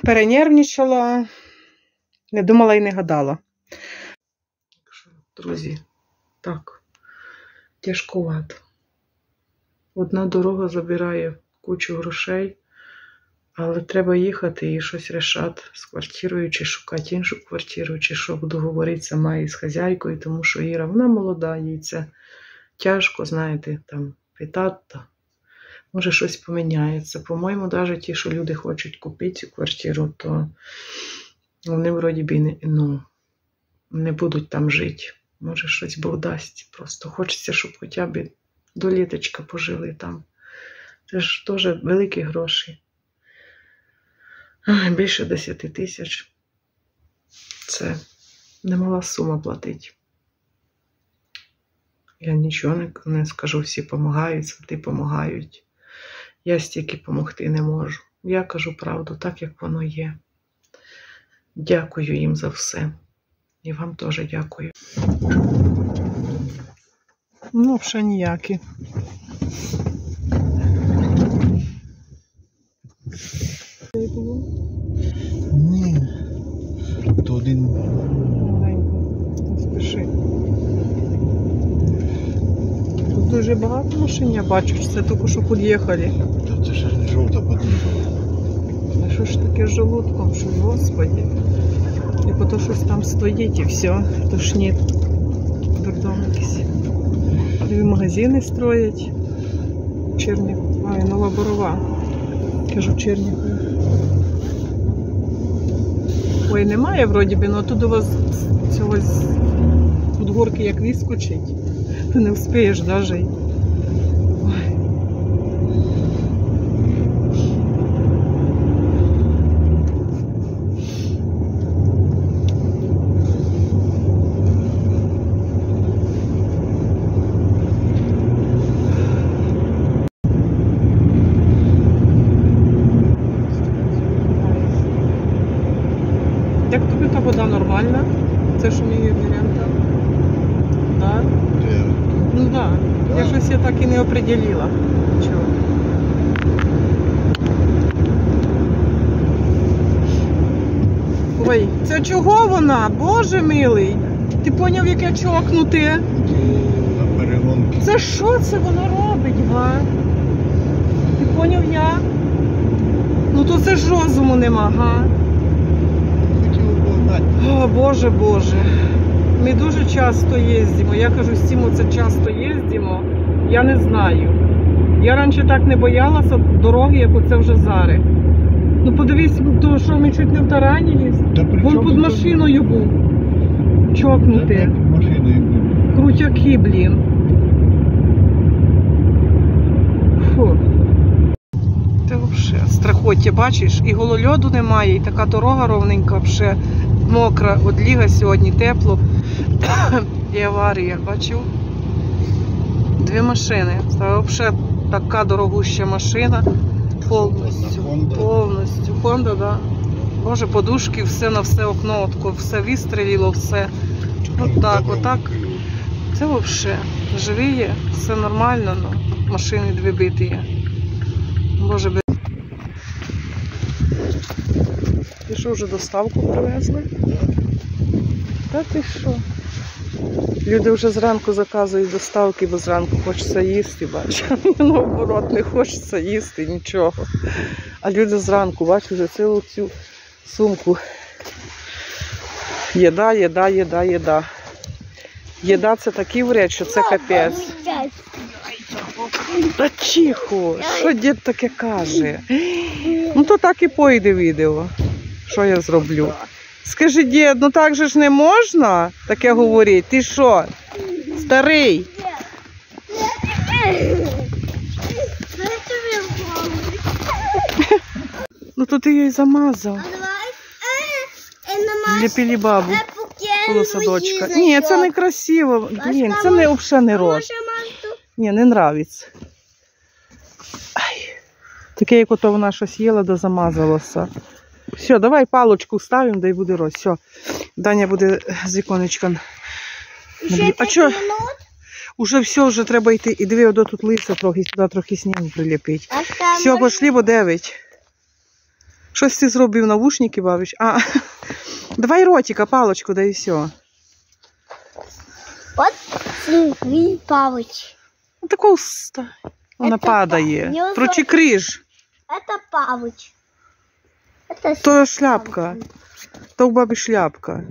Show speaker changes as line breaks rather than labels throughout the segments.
перенервничала, не думала і не гадала. Друзі, так, тяжкувато. Одна дорога забирає кучу грошей, але треба їхати і щось рішати з квартирою, чи шукати іншу квартиру, чи що буду говорити сама із хазяйкою, тому що Іра, вона молода, їй це тяжко, знаєте, там, питати, може щось поміняється. По-моєму, навіть ті, що люди хочуть купити цю квартиру, то вони вроді б не будуть там жити. Може щось Бог дасть. Просто хочеться, щоб хоча б до літочка пожили там. Це ж теж великі гроші. Більше 10 тисяч. Це немала сума платить. Я нічого не скажу, всі допомагають, свати допомагають. Я стільки допомогти не можу. Я кажу правду, так як воно є. Дякую їм за все. І вам теж дякую. Ну, ще ніякі.
Ні. То один.
Не спіши. Тут дуже багато машин, я бачу, що це тільки що під'їхали.
Та це ж жовта подібна.
А що ж таке з желудком, що, господи. І потім щось там стоїть і все, тошнить. Дурдом якийсь. І магазини строять. Черніху. Ай, Нова Борова. Кажу, Черніху. Ой, немає вроді би, але тут у вас цього тут горки як вискочить. Ти не вспієш навіть. Ой. Як тобі та вода нормальна? Це ж мій варіант. Да? Ну так. Да. Я щось так і не определила. Чого? Ой, це чого вона? Боже милий! Ти поняв, як я чокнути?
На перегонки.
Це що це воно робить, га? Ти поняв як? Ну то це ж розуму нема, га? О, Боже, Боже. Ми дуже часто їздимо. Я кажу, з цим оце часто їздимо. Я не знаю. Я раніше так не боялася дороги, як оце вже зараз. Ну подивись, то що ми чуть не в таранились. Вон під машиною був. Чокнути. Крутяки, блін. Фу. Це взагалі страхоття, бачиш? І голольоду немає, і така дорога ровненька, взагалі мокра, одліга сьогодні, тепло. І аварія, бачив? 2 машини. Це взагалі така дорогуща машина. Повністю. Honda, да. Боже, подушки, все на все окно, все вистрілило, все. Отак. Це взагалі живі, все нормально, но машини 2 биті. Боже, ти що, вже доставку привезли? Та ти що? Люди вже зранку заказують доставки, бо зранку хочеться їсти, бачу. Наоборот, не хочеться їсти, нічого. А люди зранку, бачу, вже цілу цю сумку. Їда. Їда це такий вред, що це капець. Та тихо, що дід таке каже? Ну то так і пойде відео, що я зроблю. Скажи, дід, ну так же ж не можна таке говорити? Ти що, старий? Ну то ти її замазав. Для пілібабу. Коло садочка. Ні, це не красиво. Блін, це не взагалі не рот. Ні, не нравиться. Ай. Таке, як ото вона щось їла, да замазалося. Все, давай палочку ставимо, да й буде роз. Все, Даня буде з віконечка. А що? Уже все, вже треба йти. І диви, одо тут лиця трохи, сюди трохи снігу приліпить. Все, пошли, бо 9. Щось ти зробив, навушники бавиш? А, давай ротика, палочку, да і все.
Вот смотри, Павыч.
Таку вона
Это
падає.
не
Прочекриш.
Это Павыч. Это
То шляпка. То у бабі шляпка.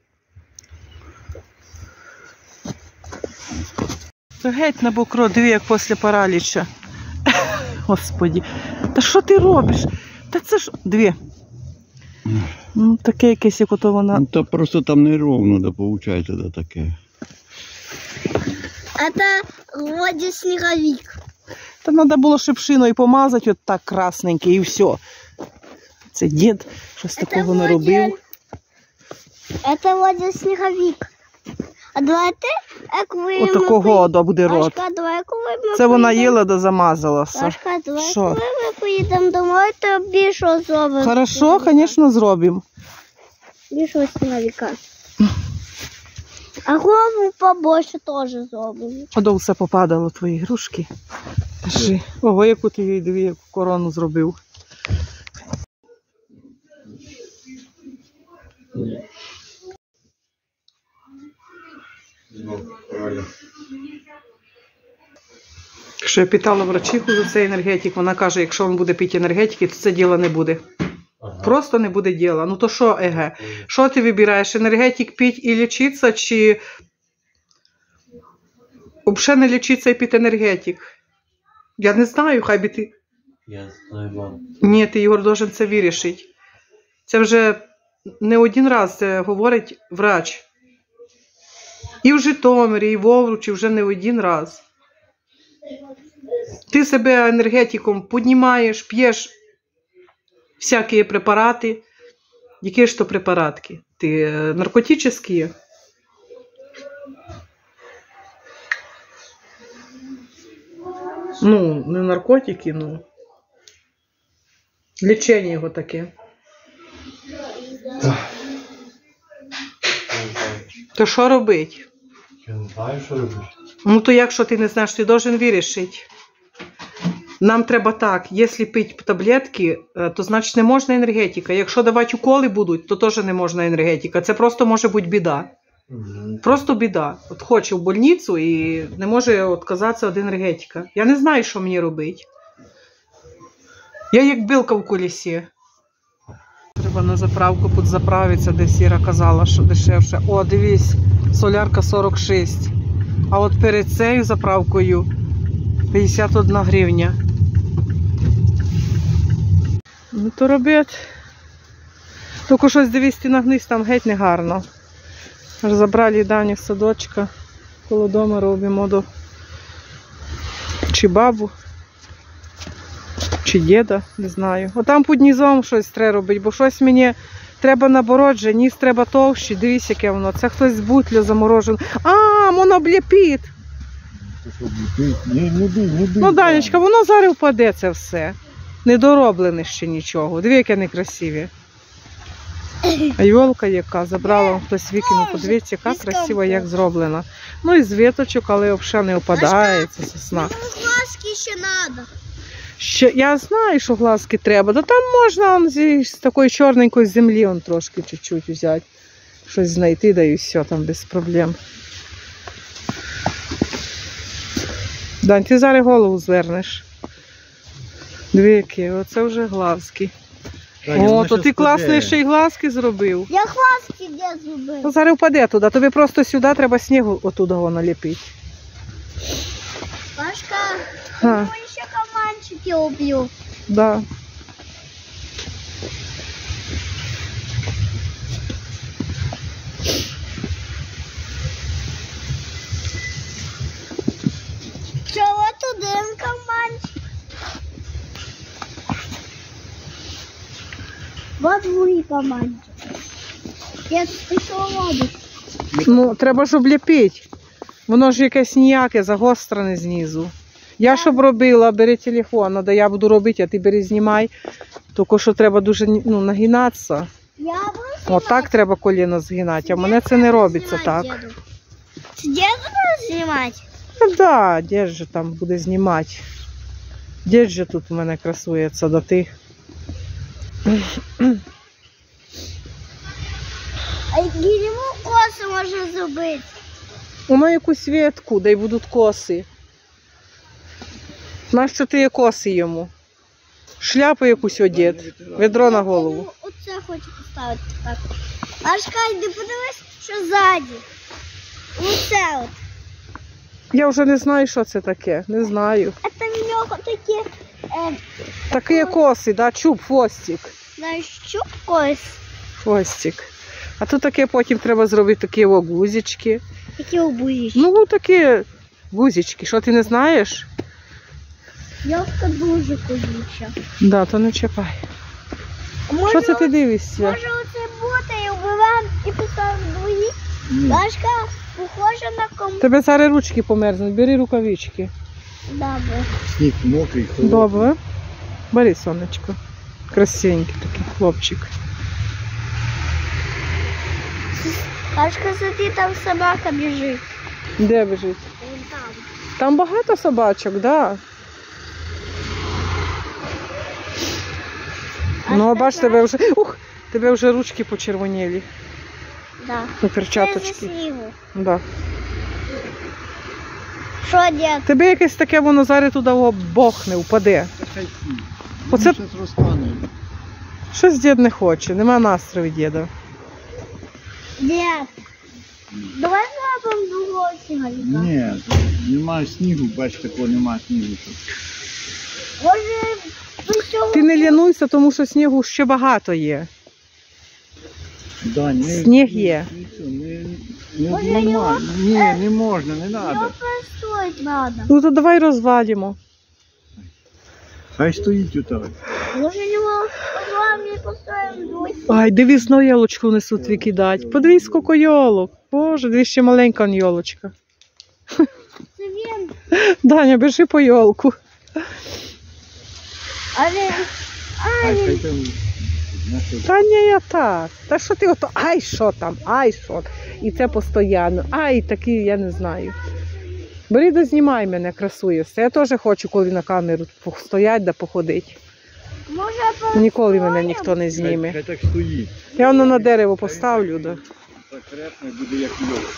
То геть на бокро, диви, як після параліча. Господі. Та що ти робиш? Та це ж... Диви. Ну, таке якесь, як ото вона...
Ну, то просто там неровно, да, получається, да, таке.
Это вроде снеговик.
Та треба було шипшиною помазати, от так красненьке, і все. Це дід щось такого не робив.
Это вроде снеговик. А давайте, як ви...
Отакого буде рот.
Пашка, давай, коли ми
Це вона
поїдемо-
їла да замазалася.
Пашка, давай,
Що?
коли ми поїдемо домой, то більше зробимо.
Хорошо, звісно, зробимо.
Більше сніговика. А голову побольше теж зробимо.
Одо все попадало, твої ігрушки. Кажи. Ого, яку ти їй дві корону зробив. Якщо я питала врачиху за цей енергетик, вона каже, якщо він буде пити енергетики, то це діло не буде.
Ага.
Просто не буде діла. Ну то що, еге? Що ти вибираєш? Енергетик пить і лічитися, чи взагалі не лічитися і пити енергетик? Я не знаю, хай би ти...
Я знаю, мам.
Ні, ти, Ігор, должен це вирішити. Це вже не один раз це говорить врач. І в Житомирі, і в Овручі вже не один раз. Ти себе енергетиком піднімаєш, п'єш всякі препарати. Які ж то препаратки? Ти наркотичні? Ну, не наркотики, ну. Лічення його таке. То що робить?
Я не знаю, що робити.
Ну то якщо ти не знаєш, ти должен вирішити. Нам треба так, якщо пити таблетки, то значить не можна енергетика. Якщо давати уколи будуть, то теж не можна енергетика. Це просто може бути біда. Просто біда. От хоче в больницю і не може відказатися від енергетика. Я не знаю, що мені робити. Я як білка в колесі. Треба на заправку підзаправитися, де Сіра казала, що дешевше. О, дивись, солярка 46. А от перед цією заправкою 51 гривня. Ну то робить. Тільки щось дивись, ти нагнись, там геть не гарно. Аж забрали Даню з садочка. Коло дома робимо до чи бабу, чи діда, не знаю. Отам під низом щось треба робити, бо щось мені треба наоборот же, ніс треба товщий. Дивись, яке воно. Це хтось з бутля заморожений. А, воно обліпить.
Не бий.
Ну, Данечка, воно зараз впаде це все. Не дороблене ще нічого. Диви, яке некрасиве. А йолка яка, забрала хтось викинув, подивіться, яка красива, як зроблена. Ну і з віточок, але взагалі не опадає, це сосна.
Глазки ще треба.
Ще, я знаю, що глазки треба, та там можна он, з такої чорненької землі он, трошки чуть-чуть взяти. Щось знайти, да і все, там без проблем. Дань, ти зараз голову звернеш. Диви, які, оце вже глазки. О, то ти класно ще й глазки зробив.
Я глазки де зробив?
Ну, зараз впаде туди, тобі просто сюди треба снігу отуда наліпити.
Пашка,
Га.
я ще кабанчики уб'ю.
Да.
Чого тут один кабанчик? Вот другий кабанчик. Я пішов воду.
Ну, треба ж обліпити. Воно ж якесь ніяке, загострене знизу. Я щоб робила, бери телефон, да я буду робити, а ти бери знімай. Тільки що треба дуже нагинатися.
Я буду
Отак треба коліно згинати, а в мене це не робиться так.
Це діду буде знімати?
Так, да, дід же там буде знімати. Дід же тут у мене красується, да ти.
А йому коси може зробити.
Воно якусь ветку, де й будуть коси. Нащо ти є коси йому? Шляпу якусь одет, ведро на голову.
Оце хочу поставити так. Машка, йди подивись, що ззаді. Оце от.
Я вже не знаю, що це таке. Не знаю.
Це в нього такі,
Такі коси, да? Чуб, хвостик.
знаєш, що кось?
Хвостик. А тут таке потім треба зробити такі гузички.
Такі обузічки.
Ну, такі гузички. Що ти не знаєш?
Йовка дуже кузюча.
Да, то не чіпай. Що це ти дивишся?
Може оце бути і вбиваємо і поставимо двої? Машка, похоже на кому.
Тебе зараз ручки померзнуть, бери рукавички.
Добре.
Сніг мокрий, холодний.
Добре. Бери, сонечко. Красивенький такий хлопчик.
Машка, смотри, там собака біжить.
Де біжить?
Вон там.
Там багато собачок, так. Да. Ну, бач, тебе вже ручки почервоніли.
Да.
На
Це
перчаточки.
з снігу.
Да.
Що, дід?
Тебе якесь таке воно зараз туди бохне, впаде. Оце
Щось розтане.
щось дід не хоче, нема настрою діда.
Дід, давай зробимо другого сніговика.
Ні, немає снігу, бач, такого немає снігу.
Може, ви що?
Ти не лінуйся, тому що снігу ще багато є.
Да,
Сніг є.
Може,
Нормально. Ні, не можна, не треба.
Його перестроїть треба.
Ну то давай розвалимо.
Хай стоїть отак.
Може, його позволимо і поставимо дось.
Ай, дивись, на ялочку несуть викидать. Подивись, скільки йолок. Боже, дивись, ще маленька йолочка.
Це він.
Даня, біжи по йолку.
Але...
Хай там.
Та ні, я так. Та що ти ото, ай, що там, ай, що. І це постійно. Ай, такий, я не знаю. Бери, дознімай мене, красуєшся. Я теж хочу, коли на камеру постоять да походити.
Може,
Ніколи мене ніхто не зніме.
Хай так стоїть.
Я воно на дерево поставлю, да.
Так репне буде як йолок.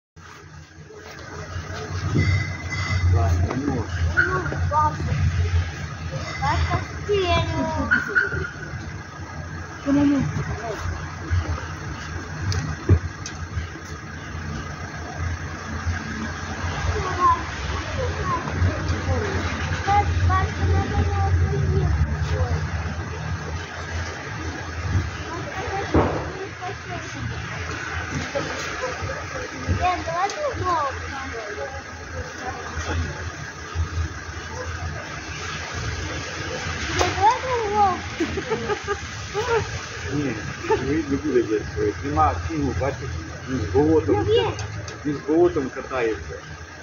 Ні, не буде десь. Нема снігу, бачиш, він з болотом катається.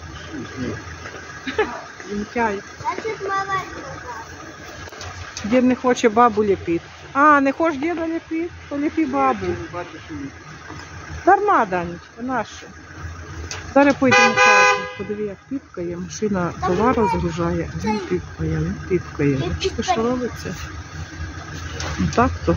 Лінчай.
Значить, мама.
Дід не хоче бабу ліпити. А, не хочеш діда ліпити? То ліпи бабу. Дарма, Данечка, нащо? Зараз поїдемо в хату. Подиви, як піпкає. Машина товар розгружає, а він піпкає, не піпкає. Бачите, що робиться? Ну так то.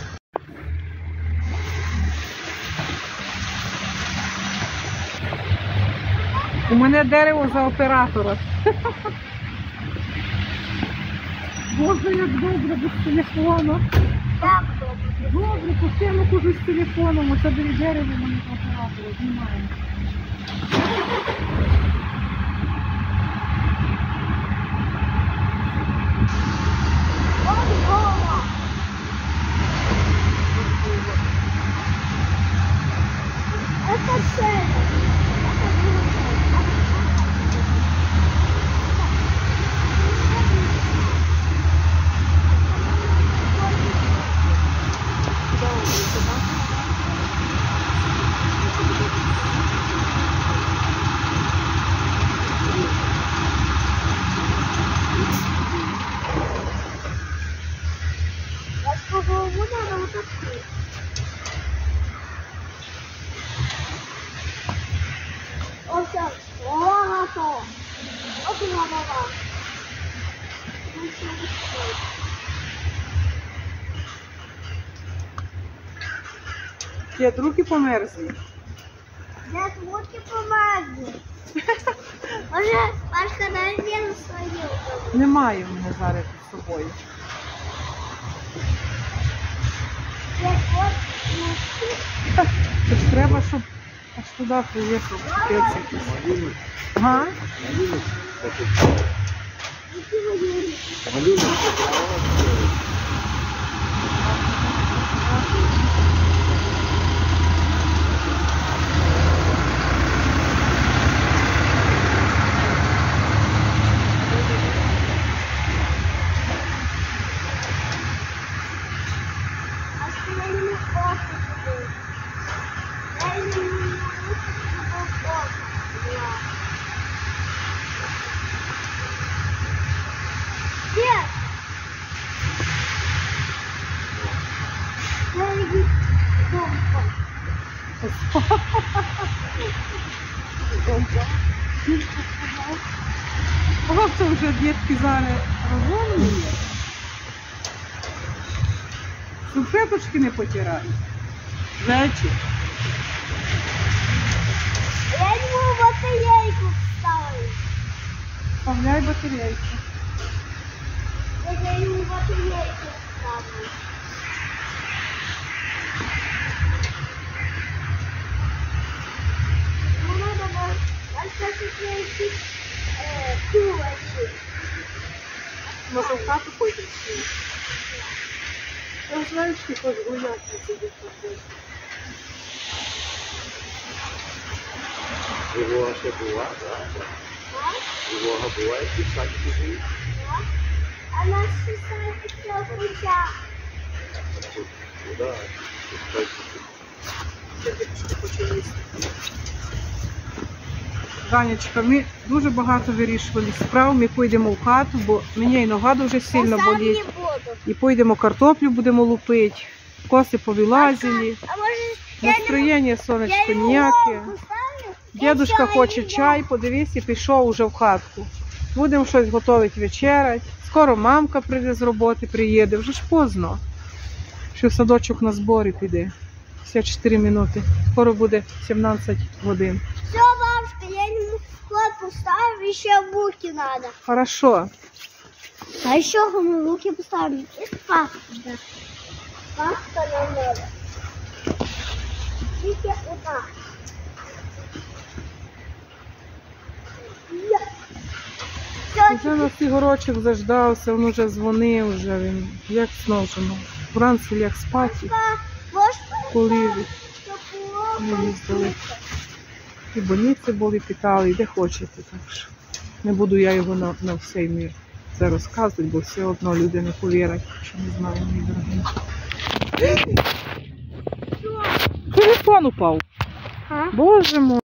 У мене дерево за оператора. Боже, як добре без телефону.
Так,
Добре, постійно хожу з телефоном. Оце біля дерева мене за оператора знімаємо.
це все.
Дід, руки померзли.
Дед, руки помазали. Може, Пашка навіть свою.
Немає в мене зараз під собою.
Дед, от,
Це ж треба, щоб аж туди приїхав капець якийсь.
Малюнок.
Ага.
Малюнок.
які воюють.
Малюнок.
А що я не можу туди? Я не можу туди. Дед! Я иди дома.
Ого, це вже дітки зараз розумні. Супеточки не потирають. Зайчик.
Я ему батарейку вставлю.
Вставляй батарейку.
Я ему батарейку вставлю. Ну, надо было найти кулачки.
Може в хату пойдемо? Я знаю, що ти хочеш гуляти сидіти тут.
Його ще була, так? Його буває, і в садіку живуть.
А нас шестая хотела куча.
Да.
Ганечка, ми дуже багато вирішували справ, ми поїдемо в хату, бо мені і нога дуже сильно
Я сам
болить.
не буду.
І поїдемо картоплю будемо лупити, коси повилазили,
А может, я не
настроєння, сонечко,
ему
ніяке.
голову ставлю?
Дідушка
Я
хоче чай, подивись, і пішов уже в хатку. Будемо щось готувати вечерять. Скоро мамка прийде з роботи, приїде, вже ж поздно. Що в садочок на зборі піде. 54 минути. Скоро буде 17 годин.
Все, бабушка, я ему вход поставлю, еще булки надо.
Хорошо.
А еще мы луки поставим. И папка. Папка нам надо. Видите, вот так.
Вже нас Ігорочок заждався, він вже дзвонив, вже він як сножено. Вранці ляг спати, коли ми їздили. І больниці були, питали, де хочете. Так що не буду я його на всей мир це розказувати, бо все одно люди не повірять, що не знаю, мій дорогий. Телефон упав.
А?
Боже мой.